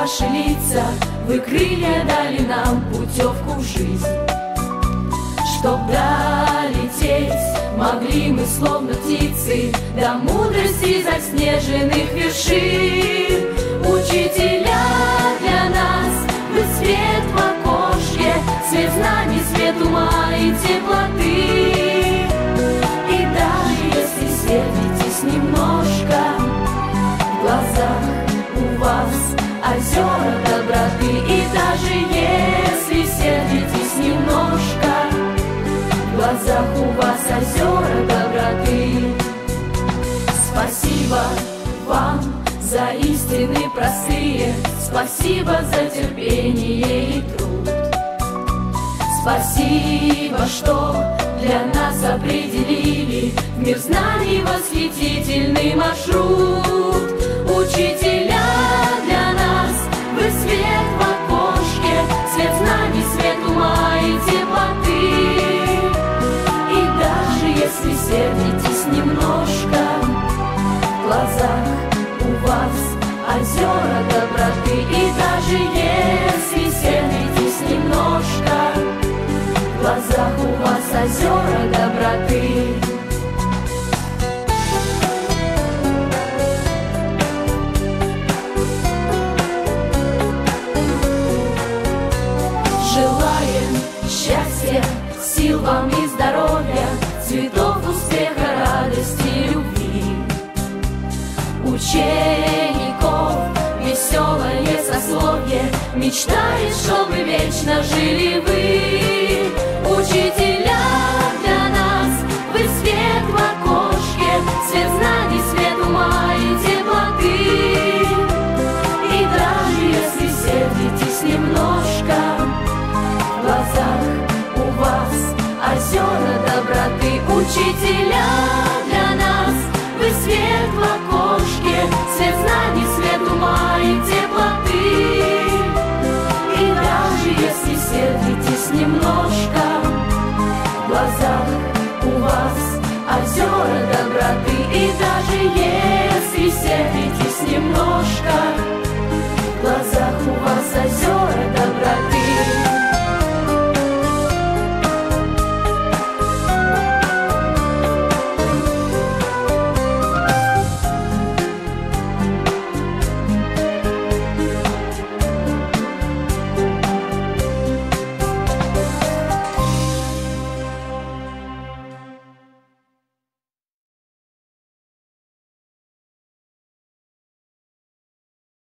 ваши лица, вы крылья дали нам, путевку в жизнь. Чтоб долететь, могли мы, словно птицы, до мудрости заснеженных вершин. Учителя для нас, вы свет в окошке, свет знаний, свет ума и теплоты. И даже если сердитесь немножко, в глазах у вас озера доброты. И даже если сердитесь немножко, в глазах у вас озера доброты. Спасибо вам за истины простые, спасибо за терпение и труд. Спасибо, что для нас определили в мир знаний восхитительный маршрут. Учителя для нас, вы свет в окошке, свет знаний, свет ума и теплоты. И даже если сердитесь немножко, в глазах у вас озера доброты. И даже если сердитесь немножко, в глазах у вас озера доброты. Желаем счастья, сил вам и здоровья, цветов успеха, радости и любви. Учеников веселое сословие мечтает, чтобы вечно жили вы. Учителя для нас, вы свет в окошке, свет знаний, свет ума и теплоты. И даже если сердитесь немножко, в глазах у вас озера доброты. Учителя для нас, вы свет в окошке,